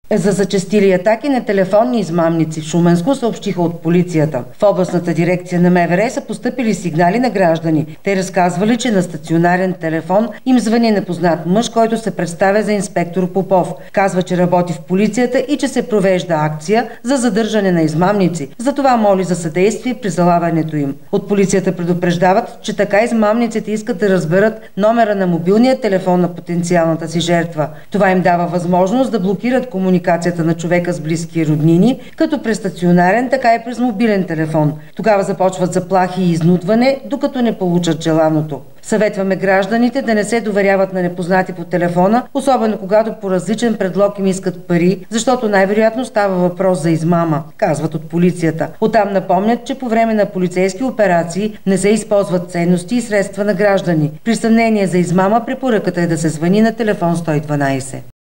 За зачестили атаки на телефонни измамници в Шуменско съобщиха от полицията. В областната дирекция на МВР са постъпили сигнали на граждани. Те разказвали, че на стационарен телефон им звъни непознат мъж, който се представя за инспектор Попов. Казва, че работи в полицията и че се провежда акция за задържане на измамници. Затова моли за съдействие при залавянето им. От полицията предупреждават, че така измамниците искат да разберат номера на мобилния телефон на потенциалната си жертва. Това им дава възможност да блокират комуникацията на човека с близки и роднини, като през стационарен, така и през мобилен телефон. Тогава започват заплахи и изнудване, докато не получат желаното. Съветваме гражданите да не се доверяват на непознати по телефона, особено когато по различен предлог им искат пари, защото най-вероятно става въпрос за измама, казват от полицията. Оттам напомнят, че по време на полицейски операции не се използват ценности и средства на граждани. При съмнение за измама препоръката е да се звъни на телефон 112.